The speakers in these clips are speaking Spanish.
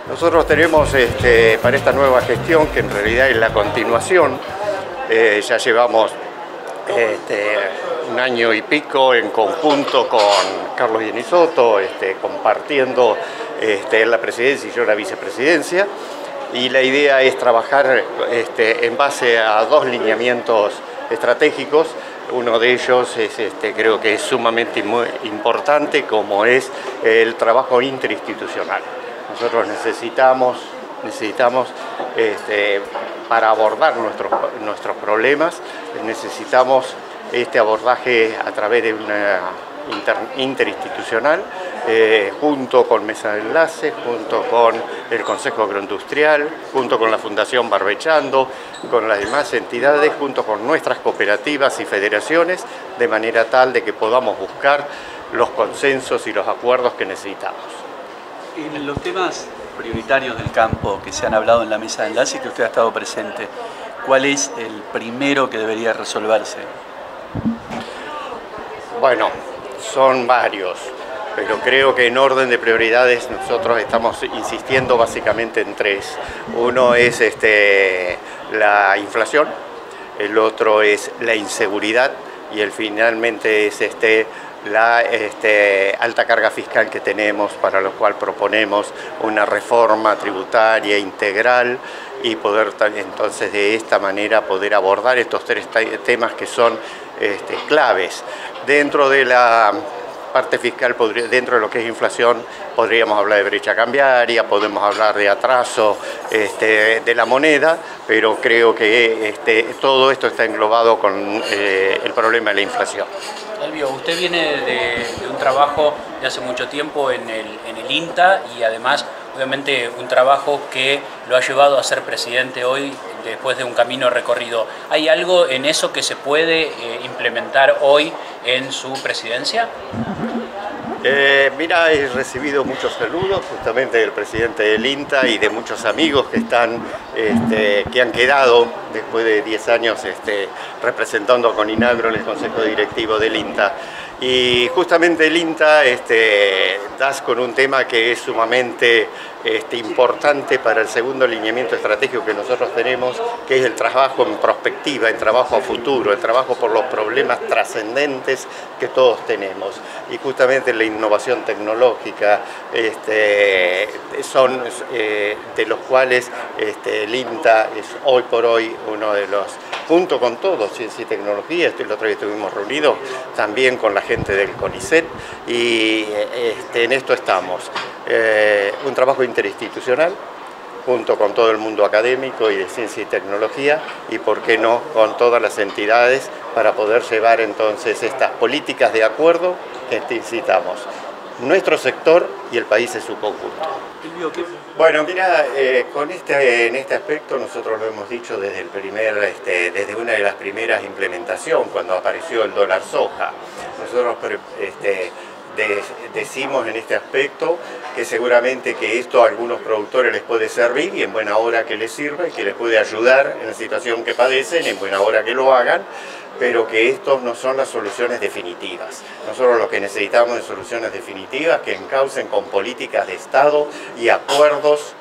Nosotros tenemos para esta nueva gestión, que en realidad es la continuación, ya llevamos un año y pico en conjunto con Carlos Iannisotto, compartiendo la presidencia y yo la vicepresidencia, y la idea es trabajar en base a dos lineamientos estratégicos. Uno de ellos es, creo que es sumamente muy importante, como es el trabajo interinstitucional. Nosotros necesitamos para abordar nuestros problemas, necesitamos este abordaje a través de una interinstitucional, junto con Mesa de Enlace, junto con el Consejo Agroindustrial, junto con la Fundación Barbechando, con las demás entidades, junto con nuestras cooperativas y federaciones, de manera tal de que podamos buscar los consensos y los acuerdos que necesitamos. En los temas prioritarios del campo que se han hablado en la Mesa de Enlace y que usted ha estado presente, ¿cuál es el primero que debería resolverse? Bueno, son varios, pero creo que en orden de prioridades nosotros estamos insistiendo básicamente en tres. Uno es la inflación, el otro es la inseguridad y el finalmente es la alta carga fiscal que tenemos, para lo cual proponemos una reforma tributaria integral y poder entonces de esta manera poder abordar estos tres temas que son claves. Dentro de la parte fiscal, dentro de lo que es inflación, podríamos hablar de brecha cambiaria, podemos hablar de atraso de la moneda, pero creo que todo esto está englobado con el problema de la inflación. Elvio, usted viene de un trabajo de hace mucho tiempo en el INTA y además, obviamente, un trabajo que lo ha llevado a ser presidente hoy después de un camino recorrido. ¿Hay algo en eso que se puede implementar hoy en su presidencia? Mira, he recibido muchos saludos justamente del presidente del INTA y de muchos amigos que han quedado después de 10 años representando a Coninagro en el Consejo Directivo del INTA. Y justamente el INTA das con un tema que es sumamente importante para el segundo lineamiento estratégico que nosotros tenemos, que es el trabajo en prospectiva, el trabajo a futuro, el trabajo por los problemas trascendentes que todos tenemos. Y justamente la innovación tecnológica son de los cuales el INTA es hoy por hoy uno de los, junto con todos, Ciencia y Tecnología. El otro día estuvimos reunidos también con la gente del CONICET y en esto estamos. Un trabajo interinstitucional junto con todo el mundo académico y de ciencia y tecnología y, por qué no, con todas las entidades para poder llevar entonces estas políticas de acuerdo que necesitamos, nuestro sector y el país en su conjunto. Bueno, mira, en este aspecto nosotros lo hemos dicho desde desde una de las primeras implementaciones, cuando apareció el dólar soja. Nosotros decimos en este aspecto que seguramente que esto a algunos productores les puede servir y en buena hora que les sirva y que les puede ayudar en la situación que padecen, en buena hora que lo hagan, pero que estos no son las soluciones definitivas. Nosotros lo que necesitamos es soluciones definitivas que encaucen con políticas de Estado y acuerdos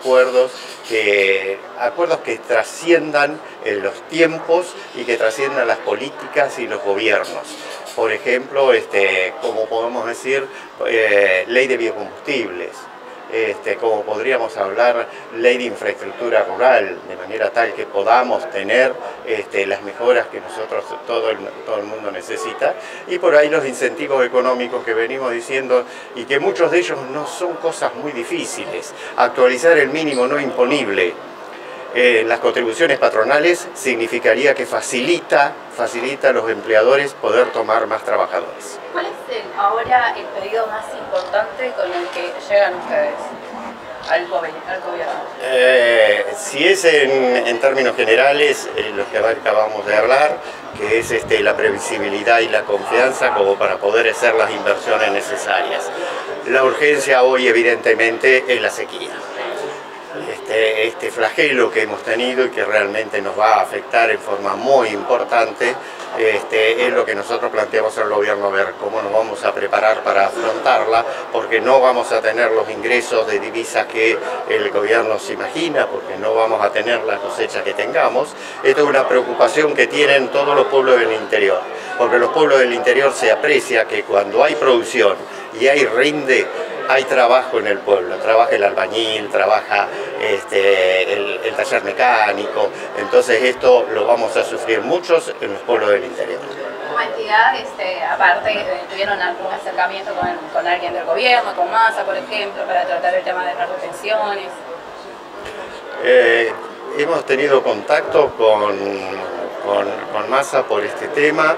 que trasciendan los tiempos y que trasciendan las políticas y los gobiernos. Por ejemplo, como podemos decir, ley de biocombustibles, como podríamos hablar, ley de infraestructura rural, de manera tal que podamos tener las mejoras que nosotros, todo el mundo necesita, y por ahí los incentivos económicos que venimos diciendo, y que muchos de ellos no son cosas muy difíciles. Actualizar el mínimo no imponible. Las contribuciones patronales significaría que facilita a los empleadores poder tomar más trabajadores. ¿Cuál es ahora el pedido más importante con el que llegan ustedes al gobierno? Si es en términos generales, lo que acabamos de hablar, que es la previsibilidad y la confianza como para poder hacer las inversiones necesarias. La urgencia hoy evidentemente es la sequía. este flagelo que hemos tenido y que realmente nos va a afectar en forma muy importante, es lo que nosotros planteamos al gobierno, ver cómo nos vamos a preparar para afrontarla, porque no vamos a tener los ingresos de divisas que el gobierno se imagina, porque no vamos a tener la cosecha que tengamos. Esto es una preocupación que tienen todos los pueblos del interior, porque los pueblos del interior se aprecia que cuando hay producción y hay rinde, hay trabajo en el pueblo, trabaja el albañil, trabaja el taller mecánico, entonces esto lo vamos a sufrir muchos en los pueblos del interior. Como entidad, aparte, ¿tuvieron algún acercamiento con alguien del gobierno, con Massa, por ejemplo, para tratar el tema de las retenciones? Hemos tenido contacto con Massa por este tema.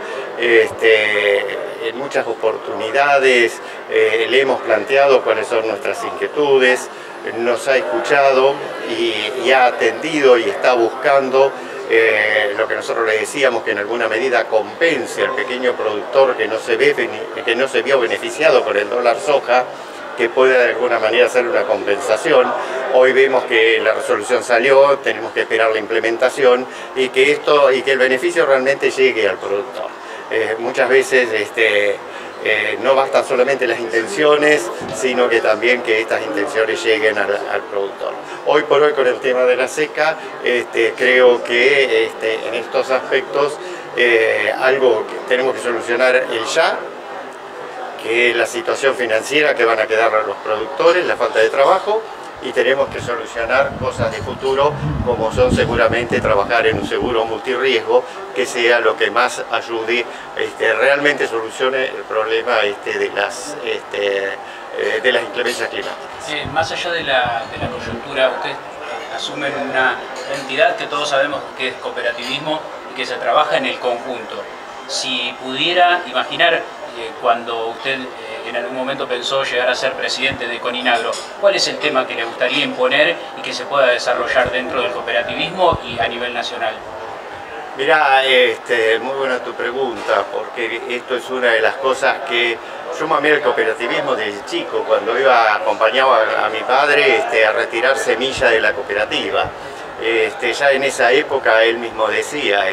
En muchas oportunidades le hemos planteado cuáles son nuestras inquietudes, nos ha escuchado y ha atendido y está buscando lo que nosotros le decíamos, que en alguna medida compense al pequeño productor que no se vio beneficiado con el dólar soja, que pueda de alguna manera hacer una compensación. Hoy vemos que la resolución salió, tenemos que esperar la implementación y que el beneficio realmente llegue al productor. Muchas veces no bastan solamente las intenciones, sino que también que estas intenciones lleguen al productor. Hoy por hoy, con el tema de la seca, creo que en estos aspectos algo que tenemos que solucionar ya, que es la situación financiera que van a quedar a los productores, la falta de trabajo, y tenemos que solucionar cosas de futuro, como son seguramente trabajar en un seguro multirriesgo, que sea lo que más ayude, realmente solucione el problema de las inclemencias climáticas. Más allá de la coyuntura, ustedes asumen una entidad que todos sabemos que es cooperativismo y que se trabaja en el conjunto. Si pudiera imaginar, cuando usted en algún momento pensó llegar a ser presidente de Coninagro, ¿cuál es el tema que le gustaría imponer y que se pueda desarrollar dentro del cooperativismo y a nivel nacional? Mirá, muy buena tu pregunta, porque esto es una de las cosas que yo mamé el cooperativismo desde chico, cuando acompañaba a mi padre a retirar semilla de la cooperativa. Ya en esa época él mismo decía,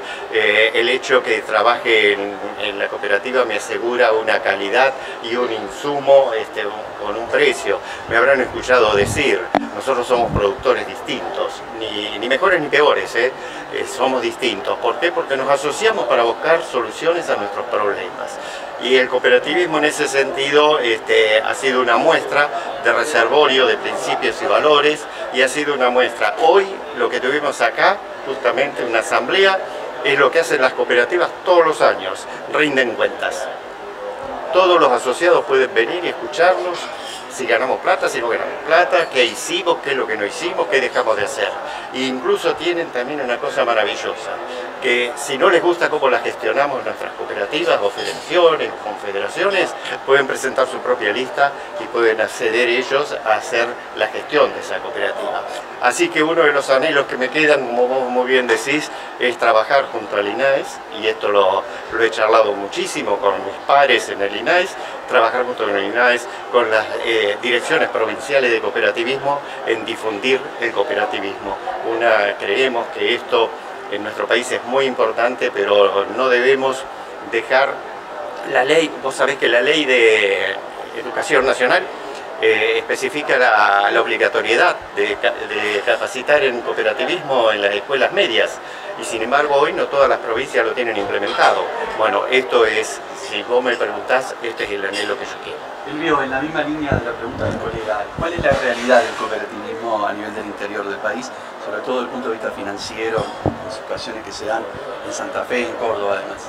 el hecho que trabaje en la cooperativa me asegura una calidad y un insumo con un precio. Me habrán escuchado decir, nosotros somos productores distintos, ni mejores ni peores, somos distintos. ¿Por qué? Porque nos asociamos para buscar soluciones a nuestros problemas. Y el cooperativismo en ese sentido ha sido una muestra de reservorio de principios y valores, y ha sido una muestra. Hoy lo que tuvimos acá, justamente una asamblea, es lo que hacen las cooperativas todos los años, rinden cuentas. Todos los asociados pueden venir y escucharnos, si ganamos plata, si no ganamos plata, qué hicimos, qué es lo que no hicimos, qué dejamos de hacer. E incluso tienen también una cosa maravillosa, que si no les gusta cómo la gestionamos nuestras cooperativas o federaciones o confederaciones, pueden presentar su propia lista y pueden acceder ellos a hacer la gestión de esa cooperativa. Así que uno de los anhelos que me quedan, como vos muy bien decís, es trabajar junto al INAES, y esto lo he charlado muchísimo con mis pares en el INAES, trabajar junto con el INAES, con las direcciones provinciales de cooperativismo, en difundir el cooperativismo. Creemos que esto en nuestro país es muy importante, pero no debemos dejar la ley. Vos sabés que la ley de Educación Nacional especifica la obligatoriedad de capacitar en cooperativismo en las escuelas medias, y sin embargo hoy no todas las provincias lo tienen implementado. Bueno, esto es, si vos me preguntás, este es el anhelo que yo quiero. Elvio, en la misma línea de la pregunta del colega, ¿cuál es la realidad del cooperativismo a nivel del interior del país, sobre todo desde el punto de vista financiero, las situaciones que se dan en Santa Fe y en Córdoba además?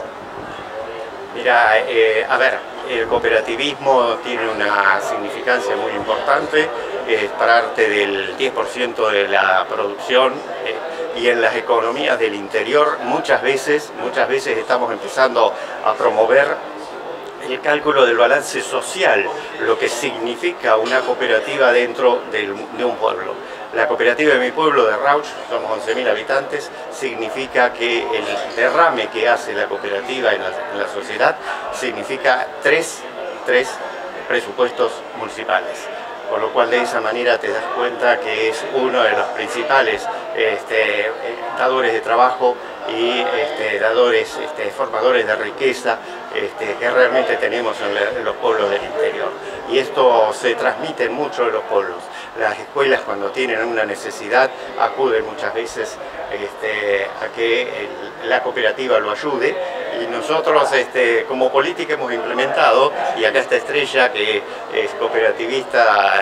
Mira, a ver, el cooperativismo tiene una significancia muy importante, es parte del 10% de la producción, y en las economías del interior muchas veces estamos empezando a promover el cálculo del balance social, lo que significa una cooperativa dentro de un pueblo. La cooperativa de mi pueblo, de Rauch, somos 11.000 habitantes, significa que el derrame que hace la cooperativa en la sociedad significa tres presupuestos municipales. por lo cual de esa manera te das cuenta que es uno de los principales dadores de trabajo y formadores de riqueza que realmente tenemos en los pueblos del interior. Y esto se transmite mucho en los pueblos. Las escuelas, cuando tienen una necesidad, acuden muchas veces a que la cooperativa lo ayude, y nosotros como política hemos implementado, y acá está Estrella, que es cooperativista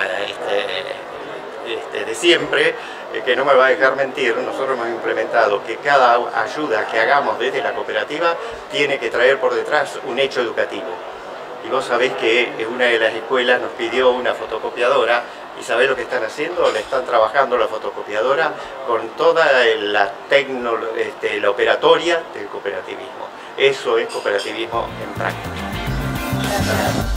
de siempre, que no me va a dejar mentir. Nosotros hemos implementado que cada ayuda que hagamos desde la cooperativa tiene que traer por detrás un hecho educativo. Y vos sabés que una de las escuelas nos pidió una fotocopiadora, y sabés lo que están haciendo, le están trabajando la fotocopiadora con toda la operatoria del cooperativismo. Eso es cooperativismo en práctica.